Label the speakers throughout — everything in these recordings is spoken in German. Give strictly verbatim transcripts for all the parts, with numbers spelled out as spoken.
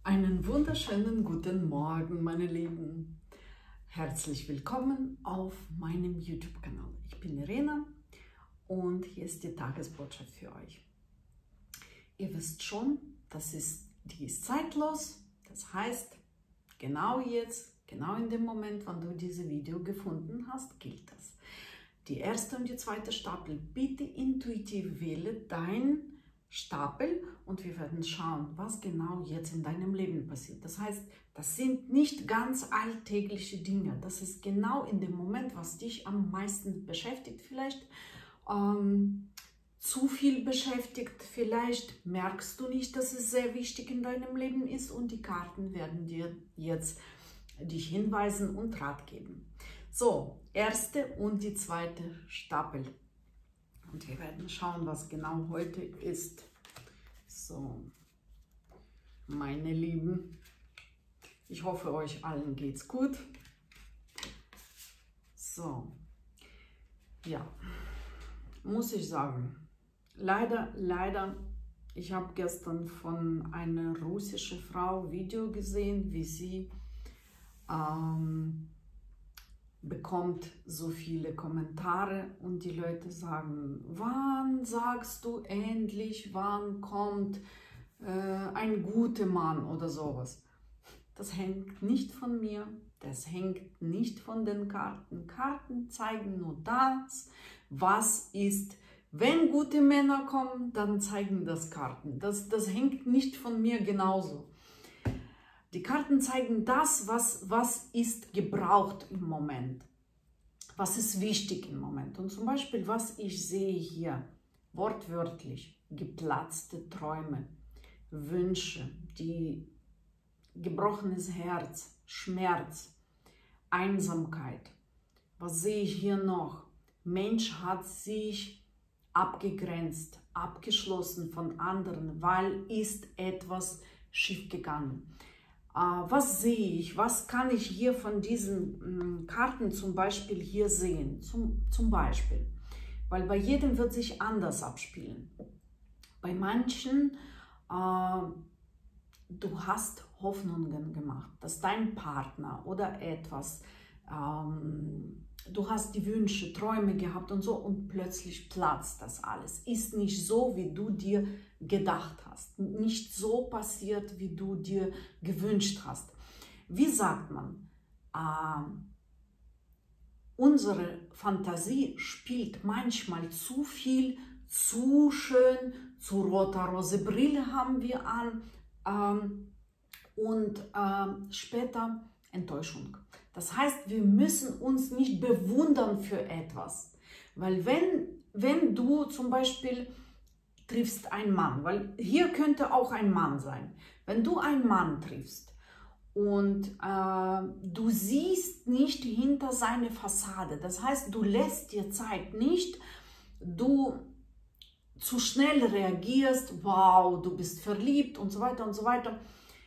Speaker 1: Einen wunderschönen guten Morgen, meine Lieben. Herzlich willkommen auf meinem YouTube-Kanal. Ich bin Irena und hier ist die Tagesbotschaft für euch. Ihr wisst schon, das ist, die ist zeitlos. Das heißt, genau jetzt, genau in dem Moment, wann du dieses Video gefunden hast, gilt das. Die erste und die zweite Stapel, bitte intuitiv wähle dein Stapel und wir werden schauen, was genau jetzt in deinem Leben passiert. Das heißt, das sind nicht ganz alltägliche Dinge. Das ist genau in dem Moment, was dich am meisten beschäftigt. Vielleicht ähm, zu viel beschäftigt. Vielleicht merkst du nicht, dass es sehr wichtig in deinem Leben ist und die Karten werden dir jetzt dich hinweisen und Rat geben. So, erste und die zweite Stapel. Und wir werden schauen, was genau heute ist. So, meine Lieben, ich hoffe, euch allen geht's gut. So, ja, muss ich sagen, leider, leider, ich habe gestern von einer russischen Frau ein Video gesehen, wie sie ähm, bekommt so viele Kommentare und die Leute sagen, wann sagst du endlich, wann kommt äh, ein guter Mann oder sowas. Das hängt nicht von mir, das hängt nicht von den Karten. Karten zeigen nur das, was ist. Wenn gute Männer kommen, dann zeigen das Karten. Das, das hängt nicht von mir genauso. Die Karten zeigen das, was, was ist gebraucht im Moment. Was ist wichtig im Moment. Und zum Beispiel, was ich sehe hier, wortwörtlich, geplatzte Träume, Wünsche, die gebrochenes Herz, Schmerz, Einsamkeit. Was sehe ich hier noch? Mensch hat sich abgegrenzt, abgeschlossen von anderen, weil ist etwas schiefgegangen. Was sehe ich? Was kann ich hier von diesen Karten zum Beispiel hier sehen? Zum, zum Beispiel, weil bei jedem wird sich anders abspielen. Bei manchen, äh, du hast Hoffnungen gemacht, dass dein Partner oder etwas, ähm, du hast die Wünsche, Träume gehabt und so und plötzlich platzt das alles. Ist nicht so, wie du dir gedacht hast. Nicht so passiert, wie du dir gewünscht hast. Wie sagt man? Äh, unsere Fantasie spielt manchmal zu viel, zu schön, zu roter-rose Brille haben wir an ähm, und äh, später Enttäuschung. Das heißt, wir müssen uns nicht bewundern für etwas, weil wenn, wenn du zum Beispiel triffst einen Mann, weil hier könnte auch ein Mann sein, wenn du einen Mann triffst und äh, du siehst nicht hinter seine Fassade, das heißt, du lässt dir Zeit nicht, du zu schnell reagierst, wow, du bist verliebt und so weiter und so weiter,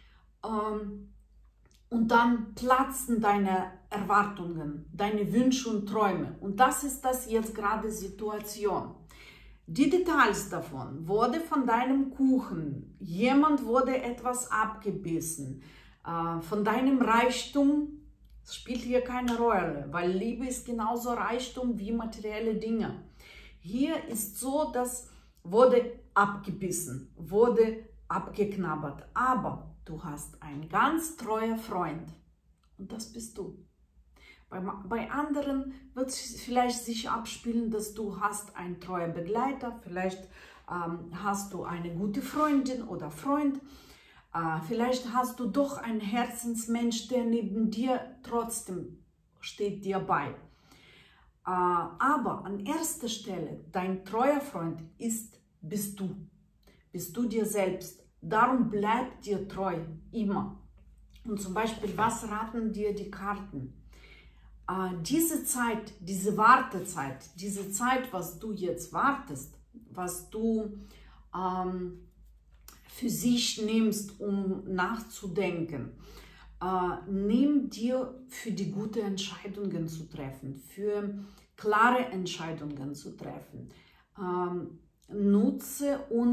Speaker 1: ähm, und dann platzen deine Erwartungen, deine Wünsche und Träume. Und das ist das jetzt gerade Situation. Die Details davon, wurde von deinem Kuchen, jemand wurde etwas abgebissen, äh, von deinem Reichtum, das spielt hier keine Rolle, weil Liebe ist genauso Reichtum wie materielle Dinge. Hier ist so, dass wurde abgebissen, wurde abgeknabbert, aber du hast einen ganz treuer Freund und das bist du. Bei, bei anderen wird es vielleicht sich abspielen, dass du hast einen treuen Begleiter, vielleicht ähm, hast du eine gute Freundin oder Freund, äh, vielleicht hast du doch einen Herzensmensch, der neben dir trotzdem steht dir bei. Äh, aber an erster Stelle, dein treuer Freund ist, bist du, bist du dir selbst. Darum bleib dir treu, immer. Und zum Beispiel, was raten dir die Karten? Äh, diese Zeit, diese Wartezeit, diese Zeit, was du jetzt wartest, was du ähm, für sich nimmst, um nachzudenken, äh, nimm dir für die guten Entscheidungen zu treffen, für klare Entscheidungen zu treffen. Ähm, nutze und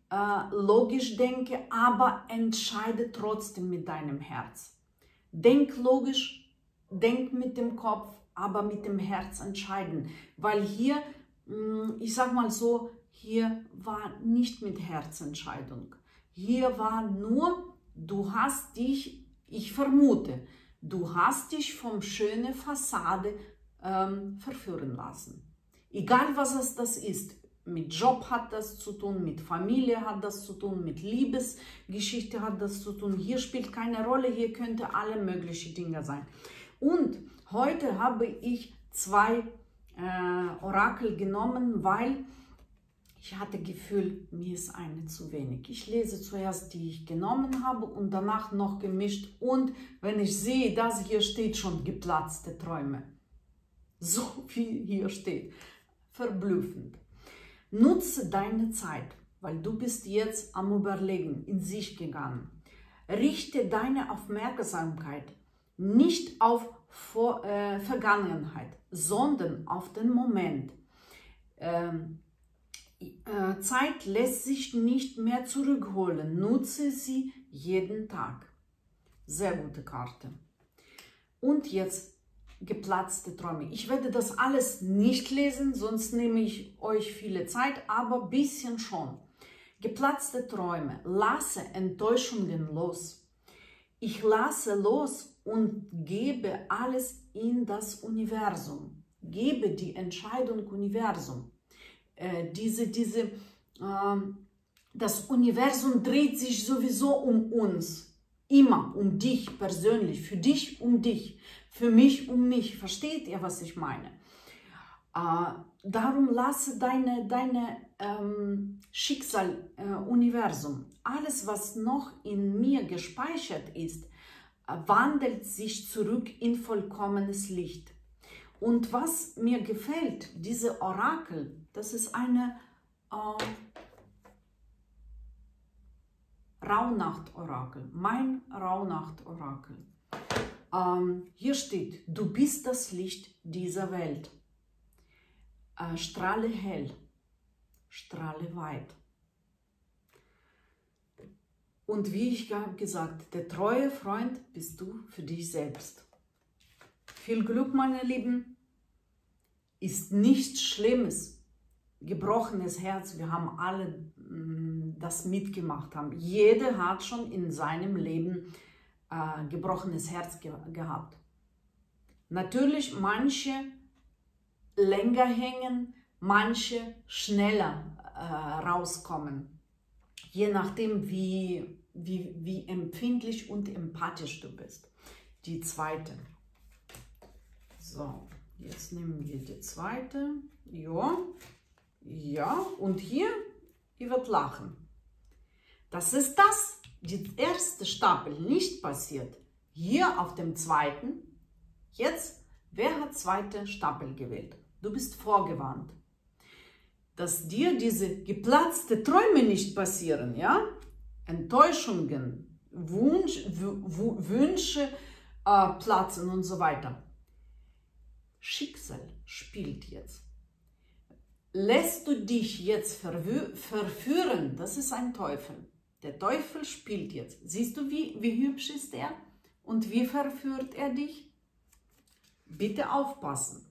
Speaker 1: äh, logisch denke, aber entscheide trotzdem mit deinem Herz. Denk logisch, denk mit dem Kopf, aber mit dem Herz entscheiden. Weil hier, ich sag mal so, hier war nicht mit Herzentscheidung. Hier war nur, du hast dich, ich vermute, du hast dich vom schönen Fassade ähm, verführen lassen. Egal was es das ist. Mit Job hat das zu tun, mit Familie hat das zu tun, mit Liebesgeschichte hat das zu tun. Hier spielt keine Rolle, hier könnte alle möglichen Dinge sein. Und heute habe ich zwei äh, Orakel genommen, weil ich hatte Gefühl, mir ist eine zu wenig. Ich lese zuerst, die ich genommen habe und danach noch gemischt. Und wenn ich sehe, dass hier steht schon geplatzte Träume. So wie hier steht. Verblüffend. Nutze deine Zeit, weil du bist jetzt am Überlegen, in sich gegangen. Richte deine Aufmerksamkeit nicht auf Vor äh, Vergangenheit, sondern auf den Moment. Ähm, äh, Zeit lässt sich nicht mehr zurückholen. Nutze sie jeden Tag. Sehr gute Karte. Und jetzt geplatzte Träume. Ich werde das alles nicht lesen, sonst nehme ich euch viele Zeit, aber ein bisschen schon. Geplatzte Träume. Lasse Enttäuschungen los. Ich lasse los und gebe alles in das Universum. Gebe die Entscheidung Universum. Äh, diese, diese, äh, das Universum dreht sich sowieso um uns. Immer um dich persönlich. Für dich um dich. Für mich um mich. Versteht ihr, was ich meine? Äh, darum lasse deine, deine ähm, Schicksal, äh, Universum, alles, was noch in mir gespeichert ist, äh, wandelt sich zurück in vollkommenes Licht. Und was mir gefällt, diese Orakel, das ist eine äh, Rauhnacht-Orakel, mein Rauhnacht-Orakel. Ähm, hier steht, du bist das Licht dieser Welt. Äh, strahle hell, strahle weit. Und wie ich habe gesagt, der treue Freund bist du für dich selbst. Viel Glück, meine Lieben. Ist nichts Schlimmes. Gebrochenes Herz, wir haben alle mh, das mitgemacht. Haben. Jeder hat schon in seinem Leben äh, gebrochenes Herz ge gehabt. Natürlich manche länger hängen, manche schneller äh, rauskommen. Je nachdem, wie, wie, wie empfindlich und empathisch du bist. Die zweite. So, jetzt nehmen wir die zweite. Ja, ja, und hier, ihr werdet lachen. Das ist das, die erste Stapel nicht passiert. Hier auf dem zweiten. Jetzt, wer hat zweite Stapel gewählt? Du bist vorgewarnt, dass dir diese geplatzte Träume nicht passieren, ja? Enttäuschungen, Wunsch, Wünsche äh, platzen und so weiter. Schicksal spielt jetzt. Lässt du dich jetzt verführen, das ist ein Teufel. Der Teufel spielt jetzt. Siehst du, wie, wie hübsch ist er? Und wie verführt er dich? Bitte aufpassen.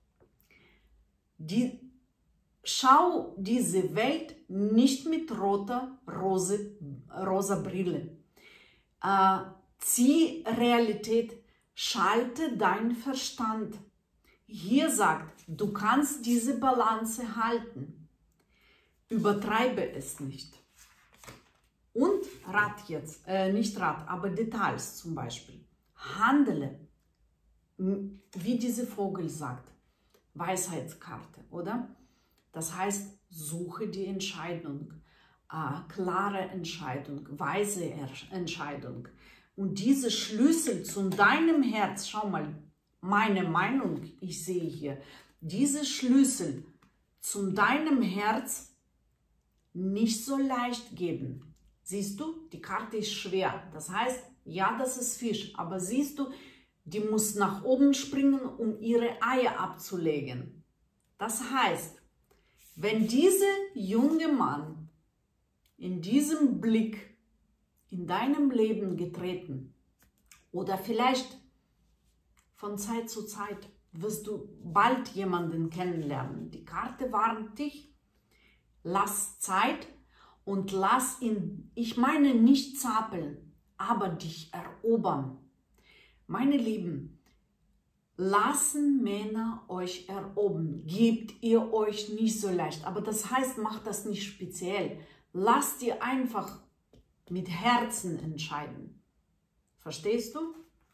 Speaker 1: Die, schau diese Welt nicht mit roter, rose, rosa Brille. Äh, zieh Realität, schalte deinen Verstand. Hier sagt, du kannst diese Balance halten. Übertreibe es nicht. Und Rat jetzt, äh, nicht Rat, aber Details zum Beispiel. Handle, wie diese Vogel sagt. Weisheitskarte, oder? Das heißt, suche die Entscheidung, äh, klare Entscheidung, weise Entscheidung. Und diese Schlüssel zu deinem Herz, schau mal, meine Meinung, ich sehe hier, diese Schlüssel zu deinem Herz nicht so leicht geben. Siehst du, die Karte ist schwer. Das heißt, ja, das ist Fisch, aber siehst du, die muss nach oben springen, um ihre Eier abzulegen. Das heißt, wenn dieser junge Mann in diesem Blick in deinem Leben getreten. Oder vielleicht von Zeit zu Zeit wirst du bald jemanden kennenlernen. Die Karte warnt dich. Lass Zeit und lass ihn, ich meine nicht zappeln, aber dich erobern. Meine Lieben, lassen Männer euch erobern. Gebt ihr euch nicht so leicht. Aber das heißt, macht das nicht speziell. Lasst ihr einfach mit Herzen entscheiden. Verstehst du?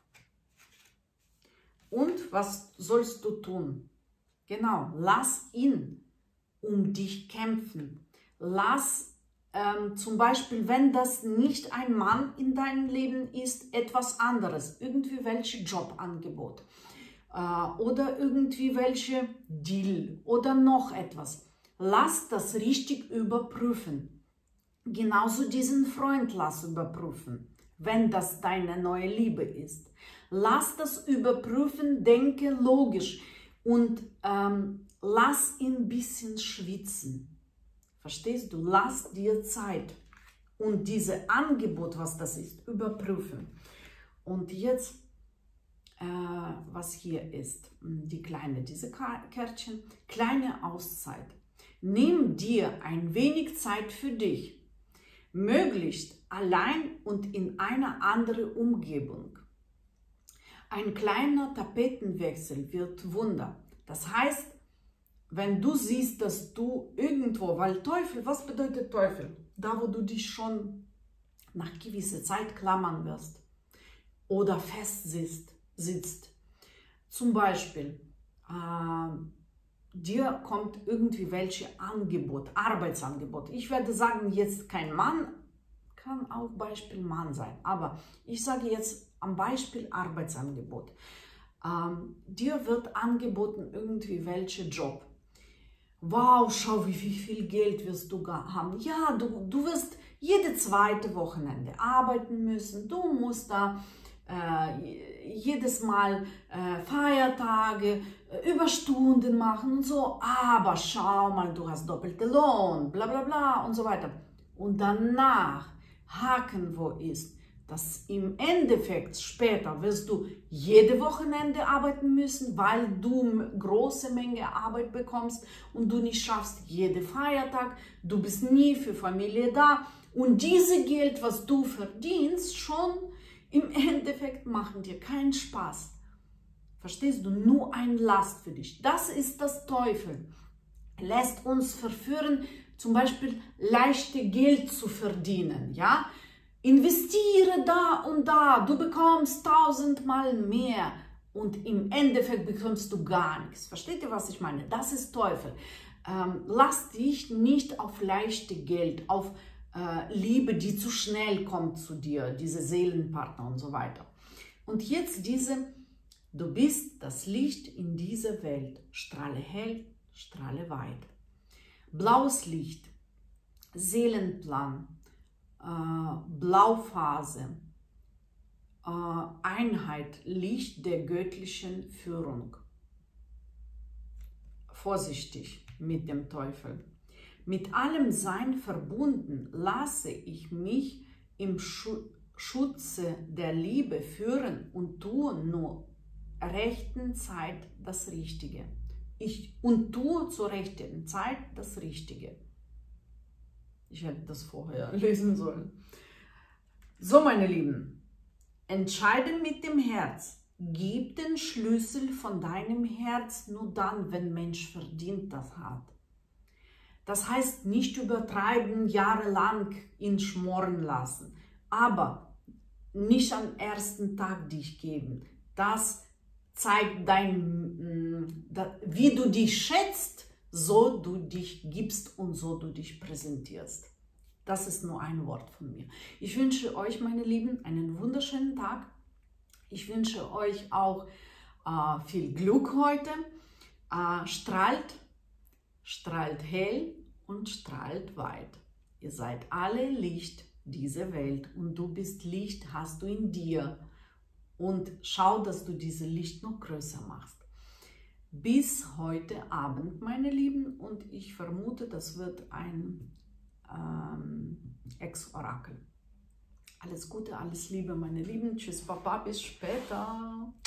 Speaker 1: Und was sollst du tun? Genau, lass ihn um dich kämpfen. Lass ähm, zum Beispiel, wenn das nicht ein Mann in deinem Leben ist, etwas anderes. Irgendwie welche Jobangebot äh, oder irgendwie welche Deal oder noch etwas. Lass das richtig überprüfen. Genauso diesen Freund lass überprüfen, wenn das deine neue Liebe ist. Lass das überprüfen, denke logisch und ähm, lass ihn ein bisschen schwitzen. Verstehst du? Lass dir Zeit und dieses Angebot, was das ist, überprüfen. Und jetzt, äh, was hier ist, die kleine, diese Kärtchen, kleine Auszeit. Nimm dir ein wenig Zeit für dich. Möglichst allein und in einer anderen Umgebung. Ein kleiner Tapetenwechsel wird Wunder. Das heißt, wenn du siehst, dass du irgendwo, weil Teufel, was bedeutet Teufel? Da, wo du dich schon nach gewisser Zeit klammern wirst oder fest sitzt. sitzt. Zum Beispiel, äh, dir kommt irgendwie welche Angebot, Arbeitsangebot. Ich werde sagen, jetzt kein Mann, kann auch Beispiel Mann sein, aber ich sage jetzt am Beispiel Arbeitsangebot. Ähm, dir wird angeboten irgendwie welche Job. Wow, schau, wie viel Geld wirst du haben. Ja, du, du wirst jede zweite Wochenende arbeiten müssen. Du musst da äh, jedes Mal äh, Feiertage, äh, Überstunden machen und so. Aber schau mal, du hast doppelte Lohn, bla bla bla und so weiter. Und danach, Haken wo ist, dass im Endeffekt später wirst du jede Wochenende arbeiten müssen, weil du große Menge Arbeit bekommst und du nicht schaffst jede Feiertag, du bist nie für Familie da und dieses Geld, was du verdienst, schon im Endeffekt machen dir keinen Spaß. Verstehst du? Nur ein Last für dich. Das ist das Teufel. Lässt uns verführen, zum Beispiel leichte Geld zu verdienen, ja? Investiere da und da, du bekommst tausendmal mehr und im Endeffekt bekommst du gar nichts. Versteht ihr, was ich meine? Das ist Teufel. Ähm, lass dich nicht auf leichte Geld, auf äh, Liebe, die zu schnell kommt zu dir, diese Seelenpartner und so weiter. Und jetzt diese, du bist das Licht in dieser Welt. Strahle hell, strahle weit. Blaues Licht, Seelenplan, Blauphase, Einheit, Licht der göttlichen Führung. Vorsichtig mit dem Teufel. Mit allem Sein verbunden lasse ich mich im Schutze der Liebe führen und tue nur rechten Zeit das Richtige. Ich und tue zur rechten Zeit das Richtige. Ich hätte das vorher lesen sollen. So, meine Lieben, entscheide mit dem Herz. Gib den Schlüssel von deinem Herz nur dann, wenn Mensch verdient das hat. Das heißt, nicht übertreiben, jahrelang ihn schmoren lassen, aber nicht am ersten Tag dich geben. Das zeigt dein, wie du dich schätzt, so du dich gibst und so du dich präsentierst. Das ist nur ein Wort von mir. Ich wünsche euch, meine Lieben, einen wunderschönen Tag. Ich wünsche euch auch äh, viel Glück heute. Äh, strahlt, strahlt hell und strahlt weit. Ihr seid alle Licht dieser Welt und du bist Licht, hast du in dir. Und schau, dass du dieses Licht noch größer machst. Bis heute Abend, meine Lieben, und ich vermute, das wird ein ähm, Ex-Orakel. Alles Gute, alles Liebe, meine Lieben. Tschüss, Papa, bis später.